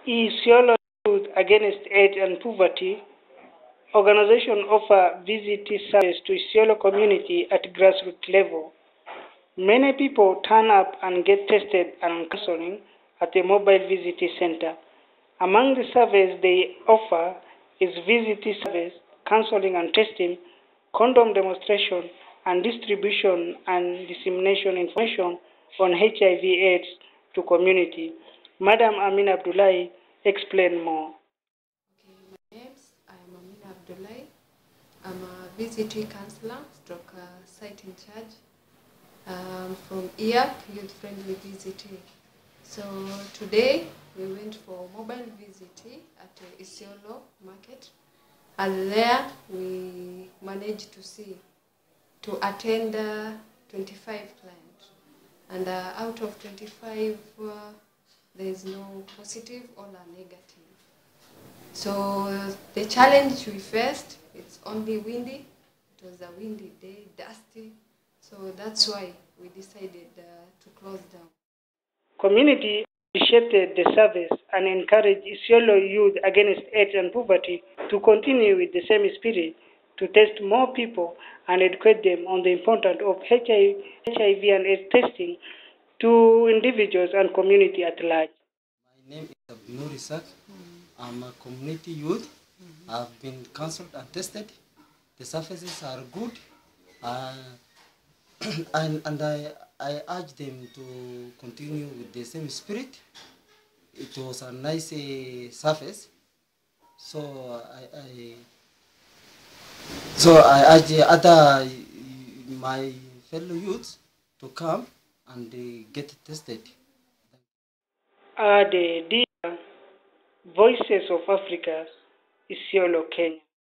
Isiolo Youth Against AIDS and Poverty organization offer VCT service to Isiolo community at grassroots level. Many people turn up and get tested and counseling at a mobile VCT center. Among the services they offer is VCT service, counseling and testing, condom demonstration, and distribution and dissemination information on HIV/AIDS to community. Madam Amin Abdullahi explain more. I'm Amin Abdullahi. I'm a VCT counselor, stroke site in charge from IAP, Youth Friendly VCT. So today we went for mobile VCT at Isiolo Market, and there we managed to attend 25 clients, and out of 25 there is no positive or a negative. So the challenge we faced, it's only windy. It was a windy day, dusty. So that's why we decided to close down. Community appreciated the service and encouraged Isiolo Youth Against AIDS and Poverty to continue with the same spirit to test more people and educate them on the importance of HIV and AIDS testing to individuals and community at large. My name is Abdul Isak. I'm a community youth. I've been counseled and tested. The services are good, and I urge them to continue with the same spirit. It was a nice service, so I urge other my fellow youths to come and get tested. The Voices of Africa, Isiolo, Kenya.